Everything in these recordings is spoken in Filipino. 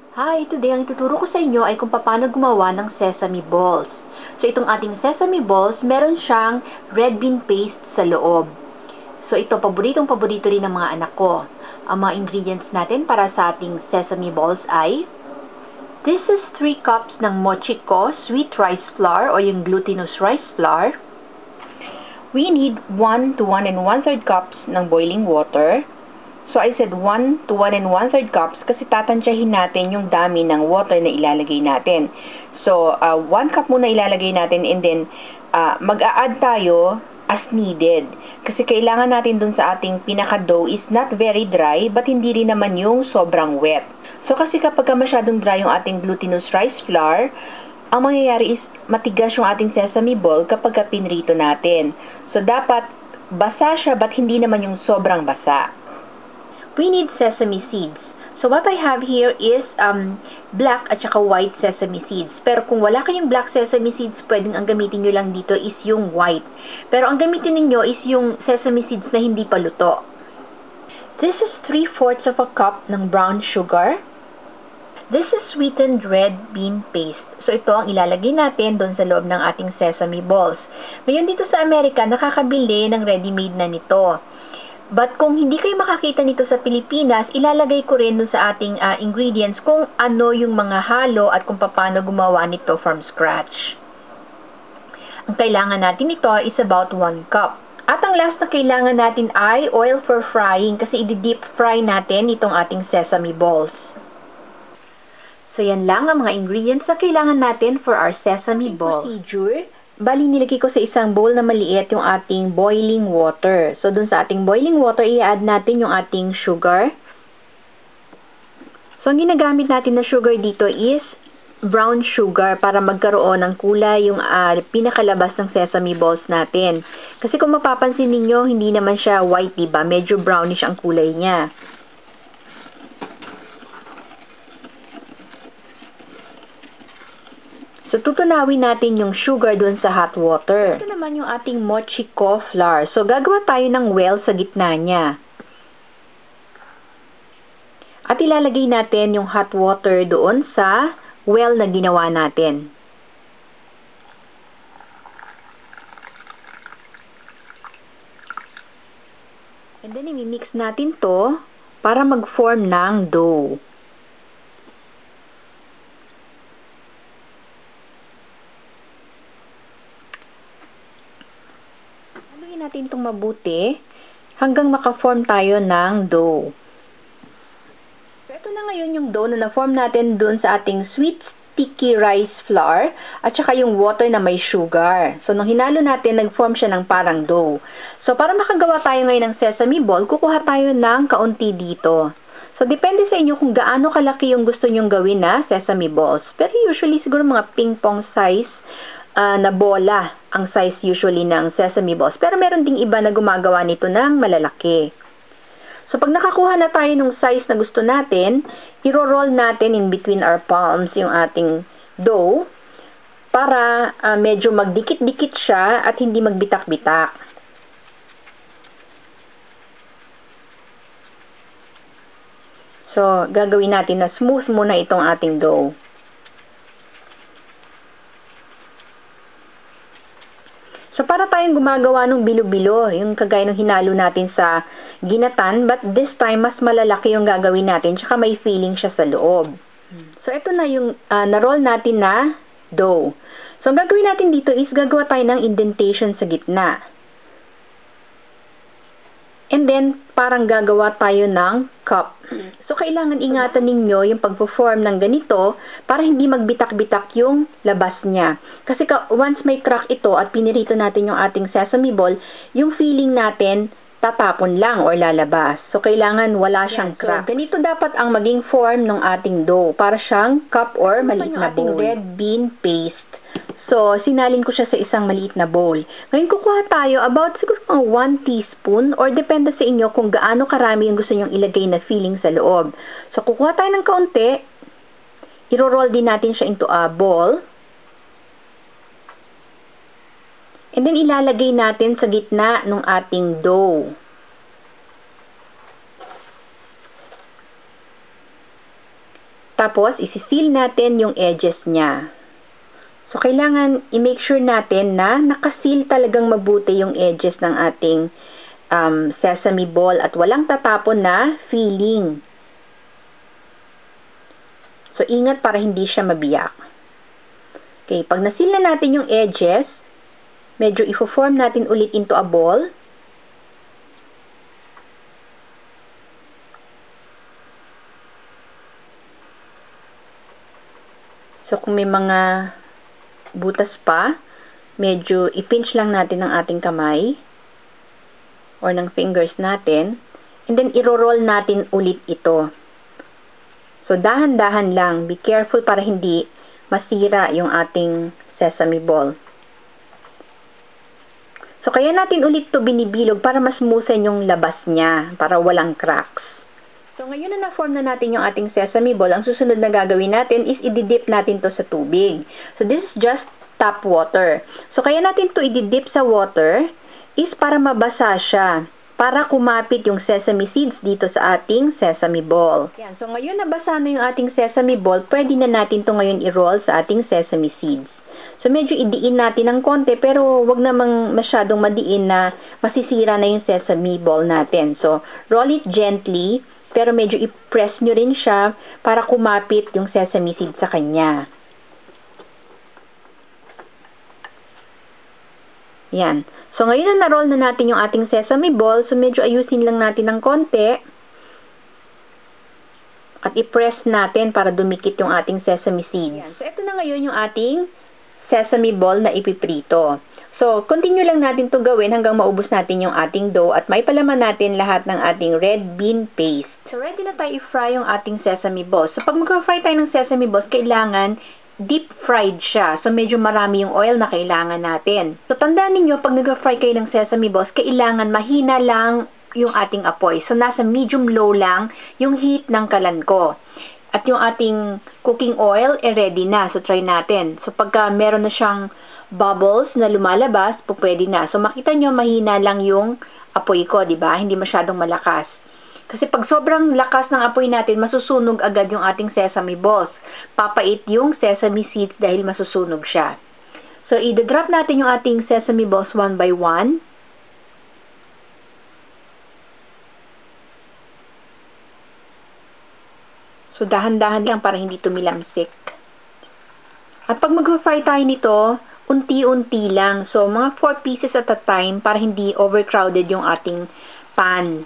Hi! Today, ang ituturo ko sa inyo ay kung paano gumawa ng sesame balls. So, itong ating sesame balls, meron siyang red bean paste sa loob. So, ito, paboritong-paborito rin ng mga anak ko. Ang mga ingredients natin para sa ating sesame balls ay this is 3 cups ng mochiko sweet rice flour o yung glutinous rice flour. We need 1 to 1 and 1/3 cups ng boiling water. So, I said 1 to 1 and 1/3 cups kasi tatansyahin natin yung dami ng water na ilalagay natin. So, 1 cup muna ilalagay natin and then mag-a-add tayo as needed. Kasi kailangan natin dun sa ating pinaka-dough is not very dry but hindi rin naman yung sobrang wet. So, kasi kapag masyadong dry yung ating glutinous rice flour, ang mangyayari is matigas yung ating sesame ball kapag pinrito natin. So, dapat basa siya but hindi naman yung sobrang basa. We need sesame seeds. So, what I have here is black at saka white sesame seeds. Pero kung wala kayong black sesame seeds, pwedeng ang gamitin nyo lang dito is yung white. Pero ang gamitin ninyo is yung sesame seeds na hindi pa luto. This is 3/4 of a cup ng brown sugar. This is sweetened red bean paste. So, ito ang ilalagay natin doon sa loob ng ating sesame balls. Ngayon dito sa Amerika, nakakabili ng ready-made na nito. But kung hindi kayo makakita nito sa Pilipinas, ilalagay ko rin dun sa ating ingredients kung ano yung mga halo at kung paano gumawa nito from scratch. Ang kailangan natin nito is about 1 cup. At ang last na kailangan natin ay oil for frying kasi i-deep fry natin itong ating sesame balls. So yan lang ang mga ingredients na kailangan natin for our sesame balls. Procedure. Bali, nilagay ko sa isang bowl na maliit yung ating boiling water. So, dun sa ating boiling water, i-add natin yung ating sugar. So, ang ginagamit natin na sugar dito is brown sugar para magkaroon ng kulay yung pinakalabas ng sesame balls natin. Kasi kung mapapansin ninyo, hindi naman siya white, diba? Medyo brownish ang kulay niya. So, tutunawin natin yung sugar dun sa hot water. Ito naman yung ating mochiko flour. So, gagawa tayo ng well sa gitna niya. At ilalagay natin yung hot water doon sa well na ginawa natin. And then, i-mix natin to para mag-form ng dough. Haluin natin itong mabuti hanggang maka-form tayo ng dough. So, ito na ngayon yung dough na na-form natin dun sa ating sweet sticky rice flour at saka yung water na may sugar. So, nung hinalo natin, nag-form siya ng parang dough. So, para makagawa tayo ngayon ng sesame ball, kukuha tayo ng kaunti dito. So, depende sa inyo kung gaano kalaki yung gusto nyong gawin na sesame balls. Pero usually, siguro mga ping-pong size na bola ang size usually ng sesame balls. Pero meron ding iba na gumagawa nito ng malalaki. So, pag nakakuha na tayo ng size na gusto natin, iro-roll natin in between our palms yung ating dough para medyo magdikit-dikit siya at hindi magbitak-bitak. So, gagawin natin na smooth muna itong ating dough. So, para tayong gumagawa ng bilo-bilo, yung kagaya ng hinalo natin sa ginatan, but this time, mas malalaki yung gagawin natin, tsaka may filling siya sa loob. So, ito na yung na-roll natin na dough. So, ang gagawin natin dito is gagawa tayo ng indentation sa gitna. And then, parang gagawa tayo ng cup. So, kailangan ingatan ninyo yung pagpo-form ng ganito para hindi magbitak-bitak yung labas niya. Kasi once may crack ito at pinirito natin yung ating sesame ball, yung filling natin tatapon lang or lalabas. So, kailangan wala siyang crack. So, ganito dapat ang maging form ng ating dough para siyang cup or maliit na bowl. Ating red bean paste. So, sinalin ko siya sa isang maliit na bowl. Ngayon, kukuha tayo about siguro mga 1 teaspoon or depende sa inyo kung gaano karami yung gusto nyong ilagay na filling sa loob. So, kukuha tayo ng kaunti. Iro-roll din natin siya into a ball. And then, ilalagay natin sa gitna ng ating dough. Tapos, isi-seal natin yung edges niya. So, kailangan i-make sure natin na nakaseal talagang mabuti yung edges ng ating sesame ball at walang tatapon na filling. So, ingat para hindi siya mabiyak. Okay, pag na-seal na natin yung edges, medyo i-form natin ulit into a ball. So, kung may mga butas pa, medyo i-pinch lang natin ng ating kamay or ng fingers natin, and then i-roll natin ulit ito. So, dahan-dahan lang. Be careful para hindi masira yung ating sesame ball. So, kaya natin ulit to binibilog para mas smoothen yung labas niya, para walang cracks. So, ngayon na na-form na natin yung ating sesame ball, ang susunod na gagawin natin is i-dip natin to sa tubig. So, this is just tap water. So, kaya natin to i-dip sa water is para mabasa siya, para kumapit yung sesame seeds dito sa ating sesame ball. Yan. So, ngayon nabasa na yung ating sesame ball, pwede na natin to ngayon i-roll sa ating sesame seeds. So, medyo idiin natin ng konti, pero wag namang masyadong madiin na masisira na yung sesame ball natin. So, roll it gently, pero medyo i-press nyo rin siya para kumapit yung sesame seed sa kanya. Yan. So, ngayon na na-roll na natin yung ating sesame ball, so medyo ayusin lang natin ng konti. At i-press natin para dumikit yung ating sesame seed. Yan. So, ito na ngayon yung ating sesame ball na ipiprito. So, continue lang natin to gawin hanggang maubos natin yung ating dough at maipalaman natin lahat ng ating red bean paste. So, ready na tayo i-fry yung ating sesame balls. So, pag mag-fry tayo ng sesame balls, kailangan deep fried siya. So, medyo marami yung oil na kailangan natin. So, tandaan ninyo, pag nag-fry kayo ng sesame balls, kailangan mahina lang yung ating apoy. So, nasa medium-low lang yung heat ng kalan ko. At yung ating cooking oil, ready na. So, try natin. So, pagka meron na siyang bubbles na lumalabas, pwede na. So, makita nyo, mahina lang yung apoy ko, di ba? Hindi masyadong malakas. Kasi pag sobrang lakas ng apoy natin, masusunog agad yung ating sesame balls. Papait yung sesame seeds dahil masusunog siya. So, i-drop natin yung ating sesame balls one by one. So, dahan-dahan lang para hindi tumilamsik. At pag mag-fry tayo nito, unti-unti lang. So, mga 4 pieces at a time para hindi overcrowded yung ating pan.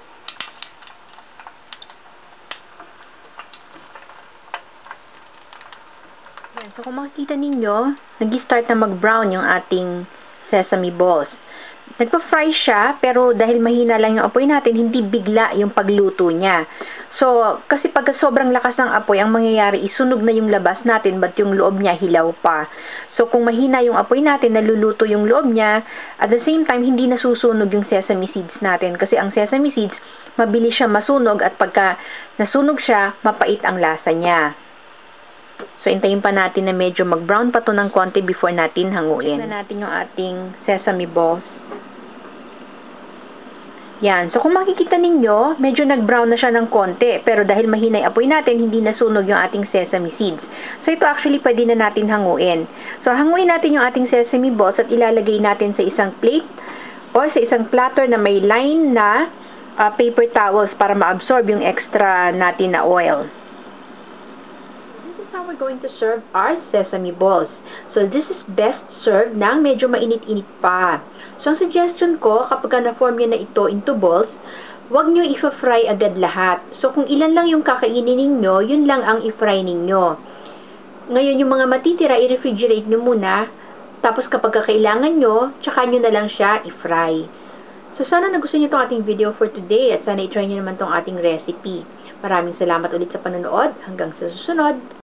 Yan. So, kung makikita ninyo, nag-start na mag-brown yung ating sesame balls. Nagpa-fry siya, pero dahil mahina lang yung apoy natin, hindi bigla yung pagluto niya. So, kasi pag sobrang lakas ng apoy, ang mangyayari, isunog na yung labas natin, but yung loob niya hilaw pa. So, kung mahina yung apoy natin, naluluto yung loob niya, at the same time, hindi nasusunog yung sesame seeds natin. Kasi ang sesame seeds, mabilis siya masunog, at pagka nasunog siya, mapait ang lasa niya. So, intayin pa natin na medyo mag-brown pa to ng konti before natin hanguin. Tignan natin yung ating sesame balls. Yan. So, kung makikita ninyo, medyo nag-brown na siya ng konti. Pero dahil mahina yung apoy natin, hindi nasunog yung ating sesame seeds. So, ito actually pwede na natin hanguin. So, hanguin natin yung ating sesame balls at ilalagay natin sa isang plate or sa isang platter na may line na paper towels para ma-absorb yung extra natin na oil. How we're going to serve our sesame balls. So, this is best served nang medyo mainit-init pa. So, ang suggestion ko, kapag na-form nyo na ito into balls, huwag nyo i-fry agad lahat. So, kung ilan lang yung kakainin ninyo, yun lang ang i-fry ninyo. Ngayon, yung mga matitira, i-refrigerate nyo muna. Tapos, kapag kailangan nyo, tsaka nyo na lang siya i-fry. So, sana nagustuhan nyo itong ating video for today at sana i-try nyo naman itong ating recipe. Maraming salamat ulit sa panonood. Hanggang sa susunod.